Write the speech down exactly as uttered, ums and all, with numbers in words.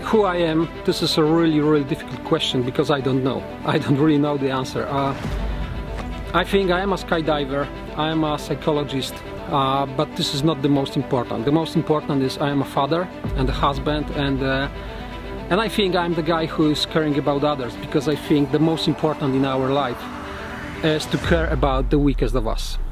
who I am, this is a really, really difficult question because I don't know. I don't really know the answer. Uh, I think I am a skydiver, I am a psychologist, uh, but this is not the most important. The most important is I am a father and a husband, and uh, and I think I'm the guy who is caring about others, because I think the most important in our life is to care about the weakest of us.